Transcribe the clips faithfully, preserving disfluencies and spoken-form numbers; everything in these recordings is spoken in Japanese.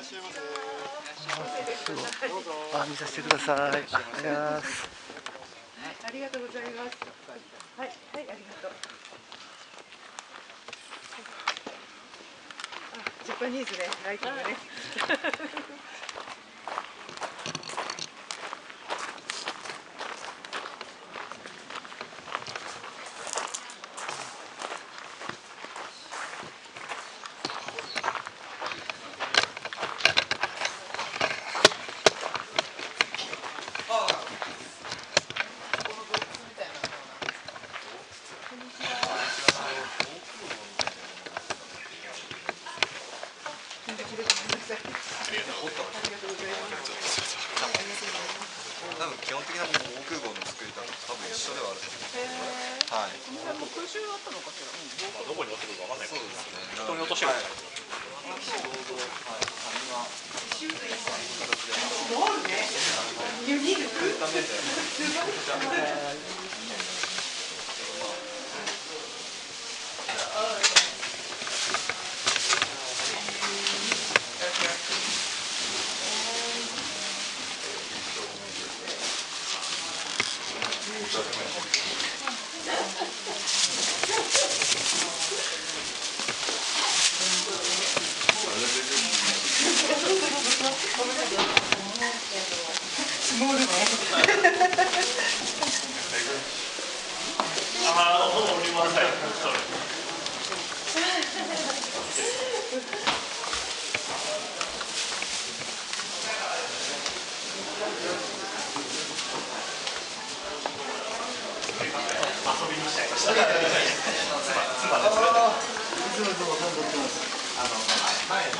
あ、見させてください。あ、ありがとうございます。 ありがとうございます。はい、はい、ありがとう。あ、ジャパニーズね、ライティングね。 多分基本的な防空壕の作り方と多分一緒ではあるんですけど、はい。 もう空襲あったのかしら。 まあどこに落ちてくるかわかんないけど、 そうですね。 人に落としてる。 はい。 すごいね。ユニーク。スモールね。 ああ、降りません。遊びにしちゃいました。妻です。いつもいつも本撮ってます。あの、はい。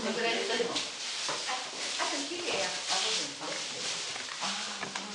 のぐらいでとでも。あ、あと綺麗や。あ、そうですか。ああ、うん。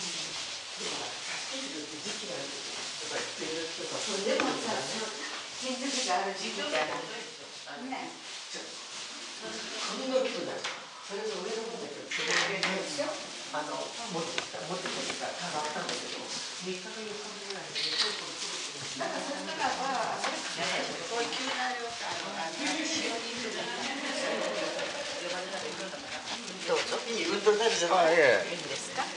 それでもさ、現実がある時期じゃない。ね。 髪の毛だ。それと上の方だけど、それでしょ。あの持ってきた持ってきたカバーあったんだけど、三日か四日ぐらいでちょっとだからそしたらば、あれかね、こういう急なあれをさ、あの塩にするのに呼ばれたらいいんだから。どうぞ。 いい運動になるじゃない。 いいんですか。はい。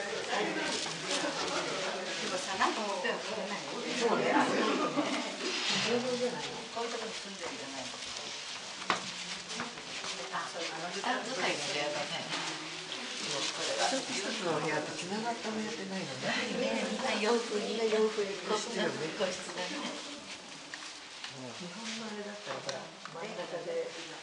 でもさ、なんか持ってるこれない。 そうね。運動じゃないの。 こういうところに住んでるじゃない。あ、そうあの時間使いの部屋だね。 一つ一つのお部屋と繋がった部屋ってないのね。 ね、みんな洋風に洋風に個室だね。個室だね。 日本のあれだったらほら真ん中で。